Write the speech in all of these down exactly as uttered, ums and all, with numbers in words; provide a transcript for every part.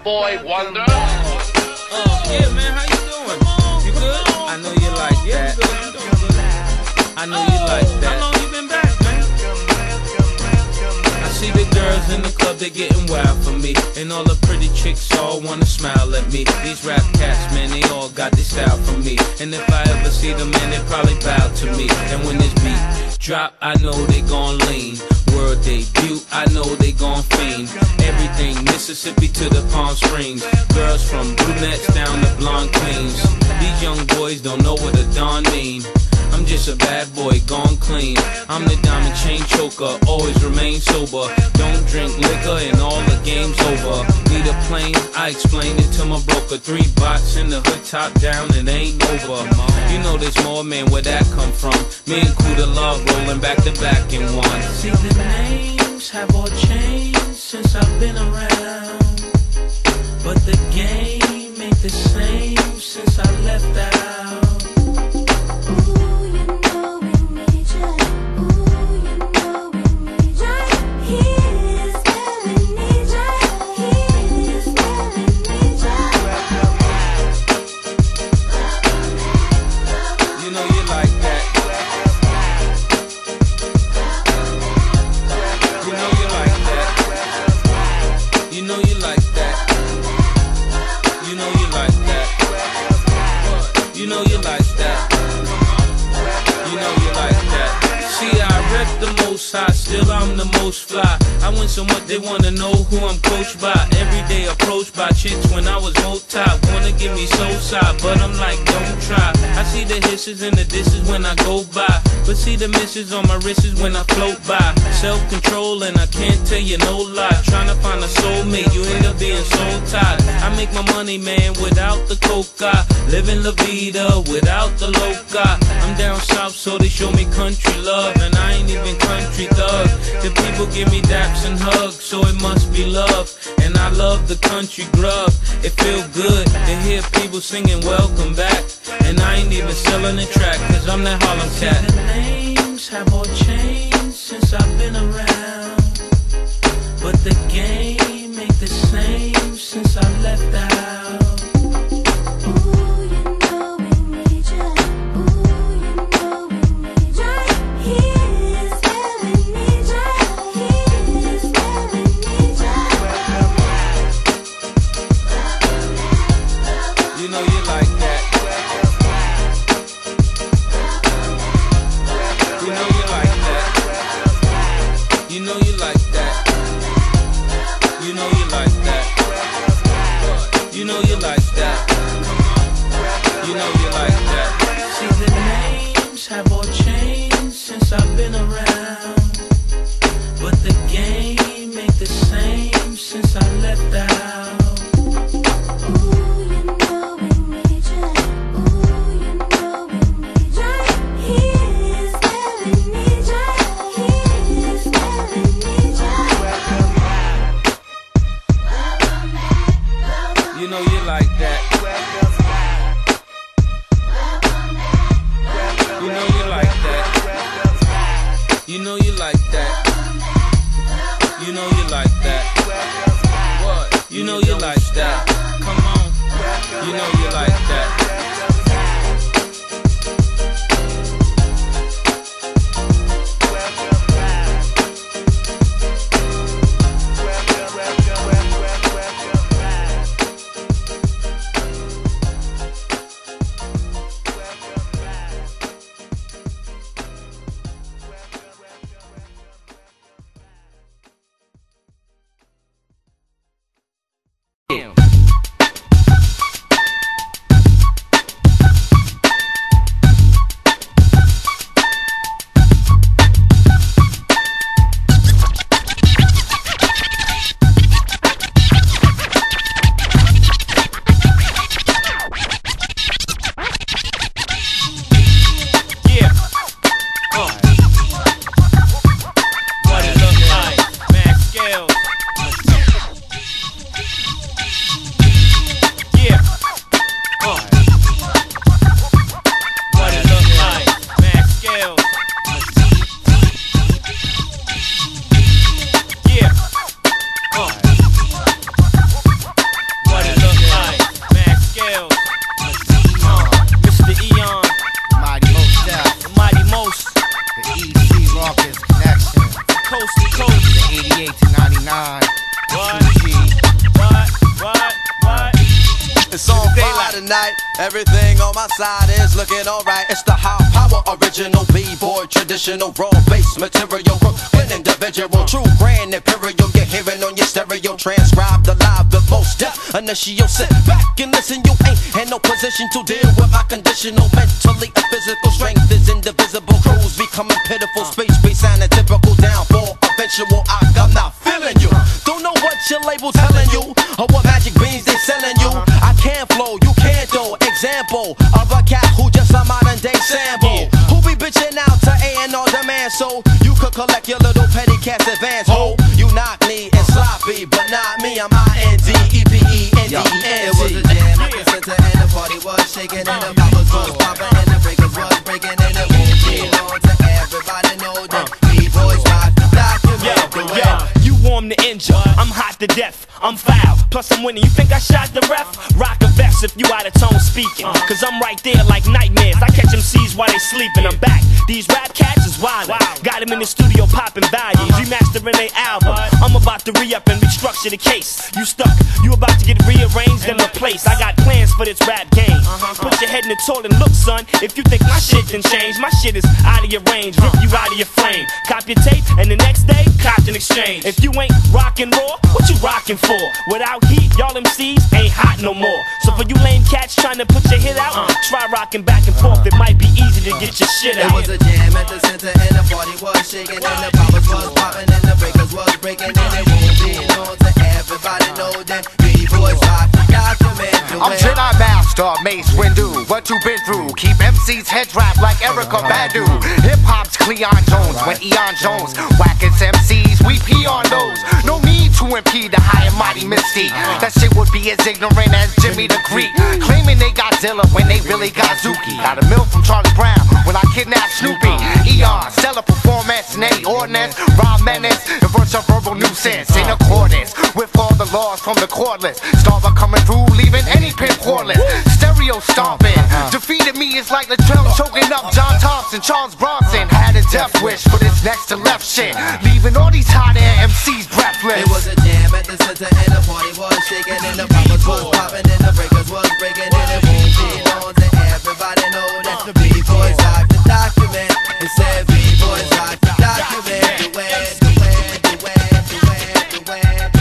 boy Wonder. Oh, yeah, man, how you doing? You good? I know you like that. I know you like that. How long you been back, man? I see the girls in the club, they getting wild for me. And all the pretty chicks all wanna smile at me. These rap cats, man, they all got this style from me. And if I ever see them, man, they probably bow to me. And when this beat drop, I know they gon' lean. World debut, I know they gon' fiend. Everything Mississippi to the Palm Springs. Girls from brunettes down to blonde queens. These young boys don't know what a Don mean. I'm just a bad boy, gone clean. I'm the diamond chain choker, always remain sober. Don't drink liquor and all the game's over. Need a plane, I explain it to my broker. Three bots in the hood, top down, it ain't over. You know there's more, man, where that come from? Me and Kuda Love rolling back to back in one. See, the names have all changed since I've been around, but the game ain't the same since I left out. Still I'm the most fly. I win so much they wanna know who I'm coached by. Every day approached by chicks when I was old top. Wanna give me soul side, but I'm like, don't try. I see the hisses and the disses when I go by, but see the misses on my wrists when I float by. Self-control and I can't tell you no lie. Trying to find a soulmate, you end up being soul tied. I make my money, man, without the coca. Living la vida without the loca. I'm down south, so they show me country love, and I ain't even country thug. The people give me daps and hugs, so it must be love. And I love the country grub. It feel good to hear people singing welcome back. And I ain't even selling the track, cause I'm that Harlem cat. The names have all changed since I've been around, but the game ain't the same since I left out. I've been around, but the game ain't the same since I left out. Ooh, you know we need ya. Ooh, you know we need ya. Here's where we need ya. Here's where we need ya. You know you like that. You know you like that. You know you like that. You know you like that. What? You know you like that. Come on. You know you like that. tonight. Everything on my side is looking alright. It's the high power, original B-boy, traditional raw bass material, Brooklyn individual, true grand imperial. You're hearing on your stereo, transcribed alive, the most deaf initial. Sit back and listen, you ain't in no position to deal with my conditional. Mentally and physical strength is indivisible. Crews becoming pitiful, speech be sounding typical. Down for eventual, I, I'm not feeling you. Don't know what your label telling you, or what magic beans they selling you. I can't flow, you can't though. Example of a cat who just a modern day sample, who be bitching out to A and R demand, so you could collect your little petty cash advance. Ho, you knock me and sloppy, but not me. I'm I N D E P E N D E N T. It was a jam at the center and the party was shaking and the poppers was popping and the breakers was breaking and it won't be long to everybody know that B-boys rock the document the way. You warm to injure, I'm hot to death, I'm foul, plus I'm winning. You think I shot the ref? Rock a vest if you out of tone speaking, cause I'm right there like nightmares. I catch M Cs while they sleeping. I'm back, these rap cats is wildin'. Got them in the studio popping values, remastering their album. I'm about to re-up and restructure the case. You stuck, you about to get rearranged and replaced. I got plans for this rap game. Put your head in the toilet and look, son, if you think my shit done changed, my shit is out of your range, rip you out of your frame. Cop your tape and the next day, cop an exchange. If you ain't rockin' raw, what you rockin' for? Without heat, y'all M Cs ain't hot no more. So for you lame cats trying to put your hit out, try rockin' back and forth, it might be easy to get your shit out. It was a jam at the center and the party was shaking and the poppers was popping and the breakers was breaking and it won't be known to everybody know that B-boys rock the document the way. I'm Jedi Master, Mace Windu. What you been through? Keep M Cs heads wrapped like Erykah Badu. Hip hop's Cleon Jones when Eon Jones whack-its M Cs, we pee on those. No need to impede the high and mighty Mystique. That shit would be as ignorant as Jimmy the Greek, claiming they got Dilla when they really got Zuki. Got a mill from Charlie Brown when I kidnapped Snoopy. Eon, stellar performance, nay ordinance, rhyme menace, and verse of verbal nuisance in accordance with all the laws from the cordless. Starver coming through, leaving any pimp cordless. Stereo stomping, defeated me is like Latrell choking up John Thompson. Charles Bronson had a death wish for this next to left shit, leaving all these hot air M Cs breathless. It was a jam at the center and the party was shaking and the poppers was popping and the breakers was breaking and it won't be known to everybody know that the B-boys rock the document. It said B-boys rock the document. The way, the way, the way, the way, the way, the way, the way, the way, the way.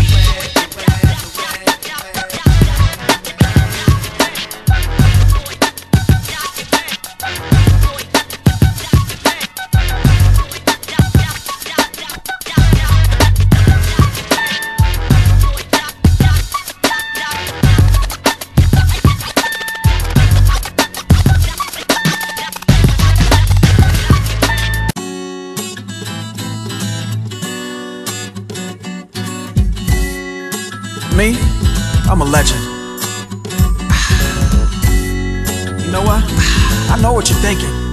Me, I'm a legend. You know what? I know what you're thinking.